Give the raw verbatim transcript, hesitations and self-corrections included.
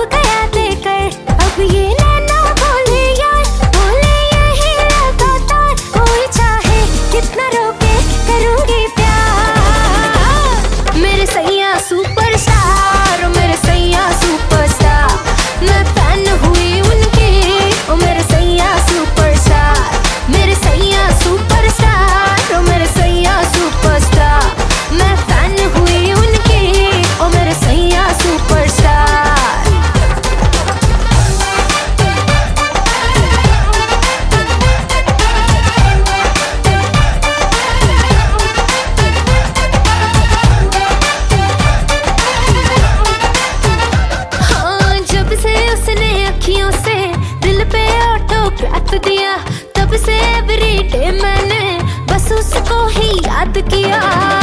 गया देकर अब ये नैना बोले यार, बोले यही लगातार, कोई चाहे कितना रोके करूंगी प्यार। मेरे सैया सुपरस्टार, मेरे सैया सुपरस्टार, मैं फैन हुई उनकी, ओ मेरे सैया सुपरस्टार, मेरे सैया सुपरस्टार, ओ मेरे सैया सुपरस्टार, मैं फैन हुई उनकी, ओ मेरे सैया सुपरस्टार। हाँ, जब से उसने अखियों से दिल पे ऑटोग्राफ दिया, तब से एवरीडे मैंने बस उसको ही याद किया।